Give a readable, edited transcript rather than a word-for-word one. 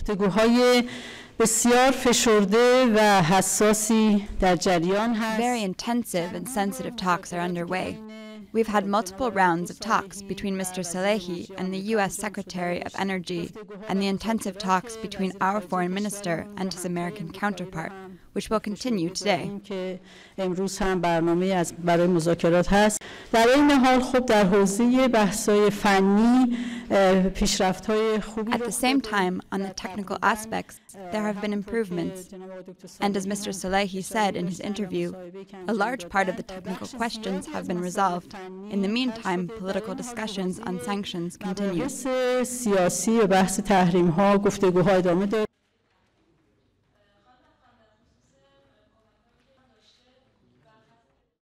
Very intensive and sensitive talks are underway. We've had multiple rounds of talks between Mr. Salehi and the U.S. Secretary of Energy, and the intensive talks between our foreign minister and his American counterpart, which will continue today. At the same time, on the technical aspects, there have been improvements. And as Mr. Salehi said in his interview, a large part of the technical questions have been resolved. In the meantime, political discussions on sanctions continue.